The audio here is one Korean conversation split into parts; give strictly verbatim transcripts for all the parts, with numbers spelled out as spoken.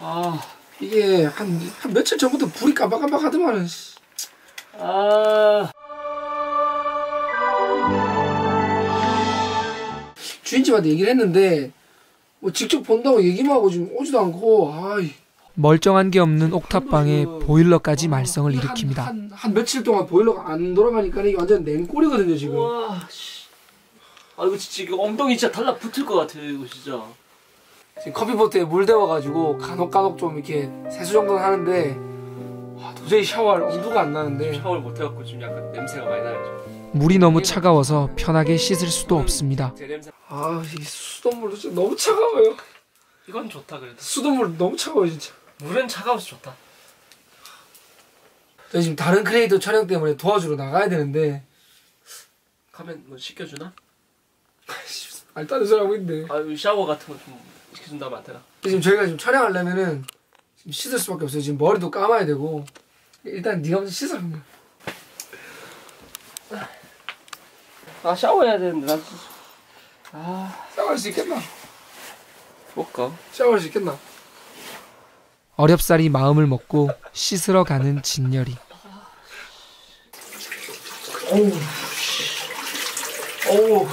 아 이게 한, 한 며칠 전부터 불이 깜박깜박하더만은. 아 주인집한테 얘기를 했는데 뭐 직접 본다고 얘기만 하고 지금 오지도 않고. 아이. 멀쩡한 게 없는 옥탑방에 그, 보일러까지 아, 말썽을 한, 일으킵니다. 한, 한 며칠 동안 보일러가 안 돌아가니까 이게 완전 냉골이거든요 지금. 와, 씨. 아 이거 진짜 이거 엉덩이 진짜 달라붙을 것 같아요 이거 진짜. 지금 커피포트에 물 데워가지고 간혹간혹 좀 이렇게 세수 정도는 하는데 와, 도저히 샤워할 엄두가 안 나는데. 샤워를 못 해갖고 지금 약간 냄새가 많이 나요. 물이 너무 차가워서 편하게 씻을 수도 없습니다. 아, 이 수돗물도 진짜 너무 차가워요. 이건 좋다 그래도. 수돗물 너무 차가워요 진짜. 물은 차가워서 좋다. 저희 지금 다른 크리에이터 촬영 때문에 도와주러 나가야 되는데 가면 뭐 시켜주나? 아니 다른 소리 하고 있는데. 아 샤워 같은 거 좀 시켜준다면 안 되나? 지금 저희가 지금 촬영하려면은 지금 씻을 수밖에 없어요. 지금 머리도 감아야 되고. 일단 네가 먼저 씻어. 아 샤워해야 되는데 난. 아 샤워할 수 있겠나? 볼까? 샤워할 수 있겠나? 어렵사리 마음을 먹고 씻으러 가는 진열이. 어우, 어우,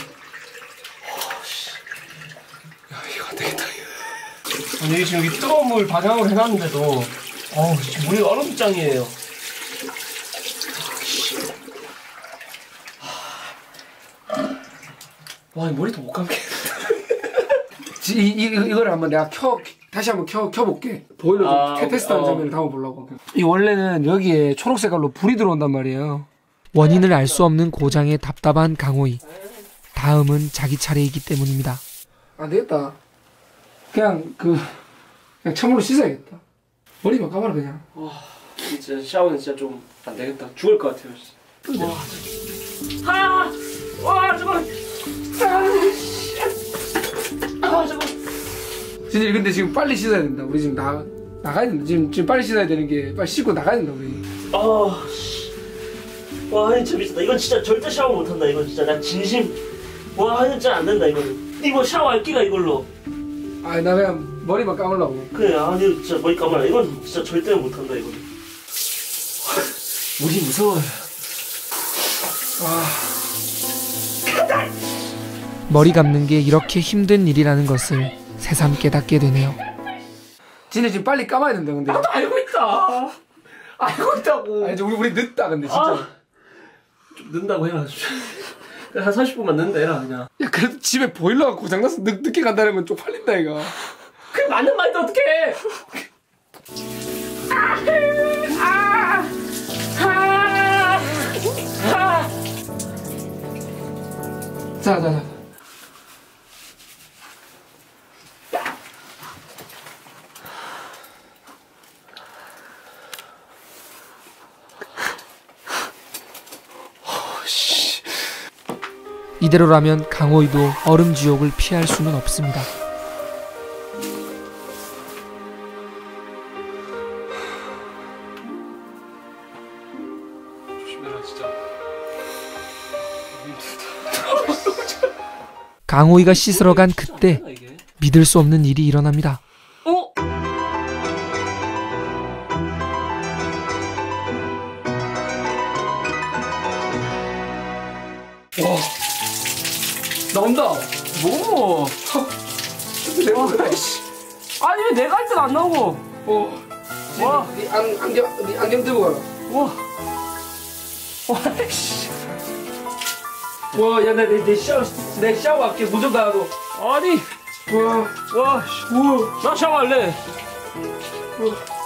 야 이거 안 되겠다. 아니 지금 여기 뜨거운 물 반향을 해놨는데도 어우 지금 물이 얼음장이에요. 와 이 머리도 못 감겠네. 이, 이, 이거를 한번 내가 켜 다시 한번 켜 켜볼게. 보일러 좀 아, 테스트하는 어. 장면을 담아보려고. 이 원래는 여기에 초록 색깔로 불이 들어온단 말이에요. 원인을 알 수 없는 고장에 답답한 강호이. 다음은 자기 차례이기 때문입니다. 안 되겠다. 그냥 그 그냥 찬물로 씻어야겠다. 머리만 감아라 그냥. 와 진짜 샤워는 진짜 좀 안 되겠다. 죽을 것 같아요. 진짜. 와. 아! 와 잠깐. 아 잠깐. 진짜 근데 지금 빨리 씻어야 된다. 우리 지금 나 나가야 된다. 지금 지금 빨리 씻어야 되는 게 빨리 씻고 나가야 된다 우리. 아. 와 진짜 미쳤다. 이건 진짜 절대 샤워 못한다. 이건 진짜 나 진심. 와 진짜 안 된다 이거는. 이거 샤워할 끼가 이걸로. 아니 나 그냥 머리만 감으려고. 그래 아니 진짜 머리 감아라. 이건 진짜 절대 못한다 이거는. 물이 무서워요. 와. 머리 감는 게 이렇게 힘든 일이라는 것을 새삼 깨닫게 되네요. 진짜 지금 빨리 감아야 된다 근데. 나도 알고 있다. 알고 있다고. 아니 우리 우리 늦다 근데 진짜. 아, 좀 늦는다고 해라. 한 삼십 분만 늦는다 해라 그냥. 야 그래도 집에 보일러가 고장나서 늦, 늦게 간다는 건 쪽팔린다 이거. 그게 맞는 말인데 어떡해. 아, 아, 아, 아. 자, 자, 자. 이대로라면 강호이도 얼음 지옥을 피할 수는 없습니다. 조심해라 진짜. 강호이가 씻으러 간 그때 믿을 수 없는 일이 일어납니다. 어? 와. 나온다. 뭐? 내가 아니 왜 내가 할 땐 안 나오고? 어. 와. 네 안, 안경, 네 안경 들고 가라. 와. 와, 씨. 와, 야, 나 내 내 샤워, 내 샤워할게. 무조건 나도. 아니. 와. 와, 씨. 우와. 나 샤워할래. 와.